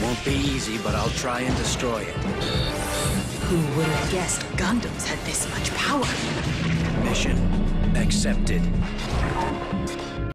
Won't be easy, but I'll try and destroy it. Who would have guessed Gundams had this much power? Mission accepted.